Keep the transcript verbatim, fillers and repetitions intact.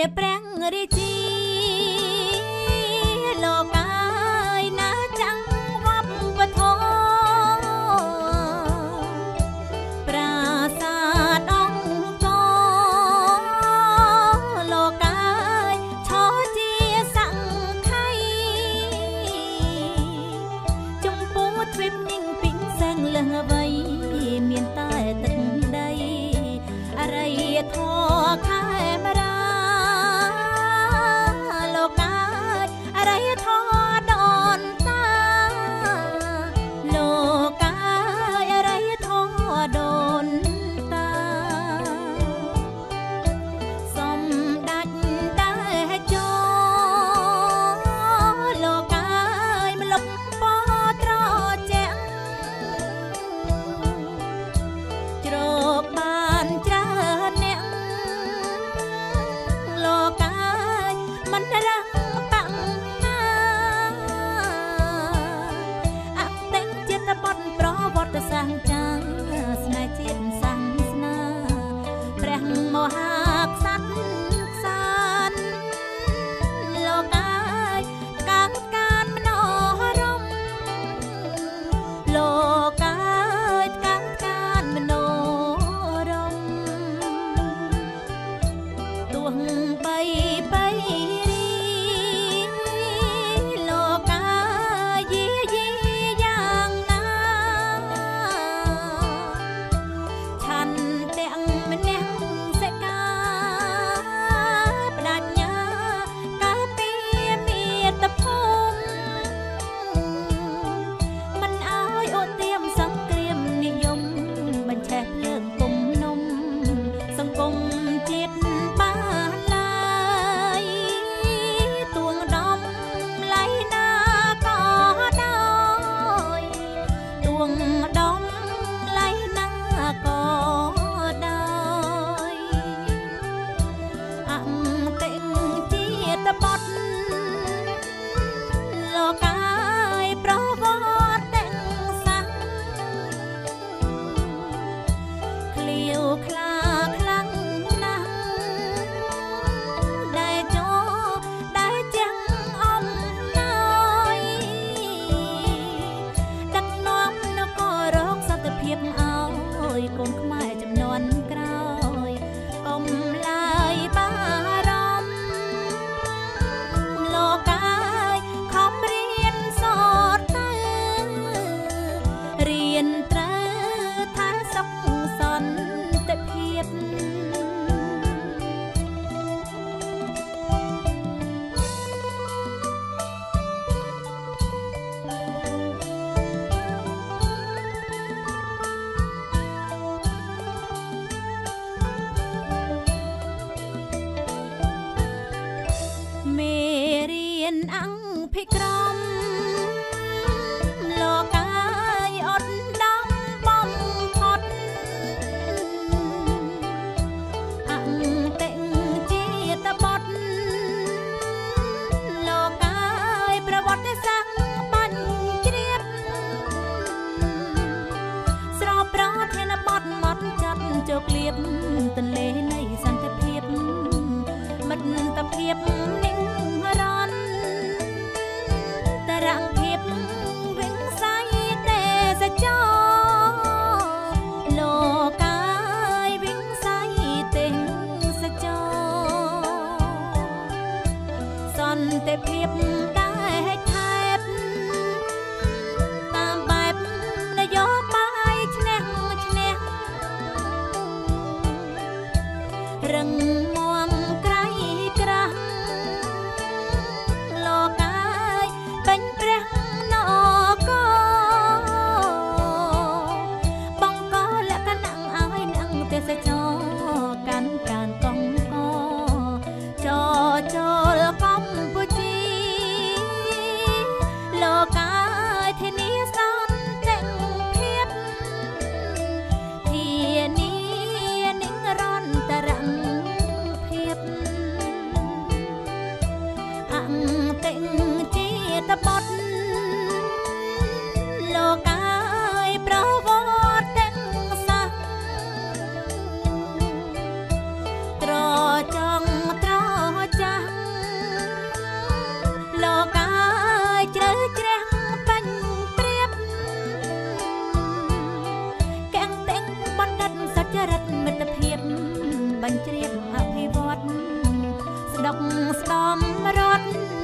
ប្រាំងរាជាលោកកាយណាចាំងវប្បធម៌ប្រាសាទអង្គរលោកកាយឈរជាសង្ខ័យចំពោះទ្វីបនិងពីងសែងលះអ្វីមានតែទឹកដីអរិយធម៌ខែមរាលោកកាយអរិយធម៌ដនតាលោកកាយអរិយធម៌ដនតាសំដាច់ដែរចូលលោកកាយមលុបពត្រជាក់ជ្រកបានច្រើនអ្នកលោកកាយមិនរះបាំងណាអតិថិចិត្តបត់ប្រវត្តិសាស្ត្រចាងស្នេហ៍ជាតិសាសនាព្រះមហាក្សត្រខ្សានលោកកាយកើតការមនោរម្យលោកកាយកើតការមនោរម្យទោះបីបីរីលោកកាយយាយីយ៉ាងណាឆាន់ទាំងម្នាក់សេកាបដញ្ញាការពារមាតុភូមិមិនអើយអូទៀមសង្គ្រាមនិយមបញ្ឆេះភ្លើងគុំនំសង្គមជាតិបានឡើយទួងដំឡៃណាក៏ដោយទួងដំឡៃណាក៏ដោយអតិជាតិបត់លោកកាយប្រវត្តិសាស្ត្រឃ្លាវខ្លាខ្លាំងណាស់ដែលចូលដែលចាំងអំណោយដឹកនាំនគររកសន្តិភាពឲ្យកូនខ្មែរចំនួនក្រោយកុំឡើយបារម្ភលោកកាយខំរៀនសូត្រទៅរៀនត្រូវថាសុខសន្តិភាពមេរៀនអង្គភិក្រមលោកកាយអត់ដំបំផុតអតិជាតិបត់លោកកាយប្រវត្តិសាស្ត្របាញ់ជ្រាបស្របប្រធានបត់មកចាត់ជោគលៀបទន្លេនៃសន្តិភាពមិត្តភាពនិងរនតរងភាពវិស័យទេសចរលោកកាយវិស័យទេសចរសន្តិភាពដែលថែបតាមបែបនយោបាយឈ្នះឈ្នះរឹងមាំក្រៃក្រាស់លោកកាយពេញព្រះនគរបង្កលក្ខណៈឲ្យនឹងទេសចរកាន់កានកងកចចូលកម្ពុជាបញ្ជ្រាបអភិវឌ្ឍស្ដុកស្ដំរត់